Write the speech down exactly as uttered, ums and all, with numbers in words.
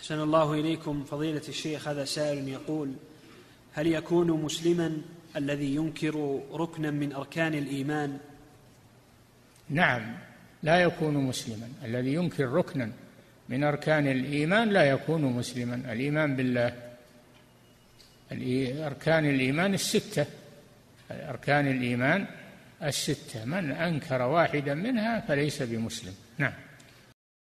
أحسن الله إليكم فضيلة الشيخ. هذا سائل يقول: هل يكون مسلما الذي ينكر ركنا من أركان الإيمان؟ نعم، لا يكون مسلما الذي ينكر ركنا من أركان الإيمان، لا يكون مسلما. الإيمان بالله، أركان الإيمان الستة، أركان الإيمان الستة، من أنكر واحدا منها فليس بمسلم. نعم.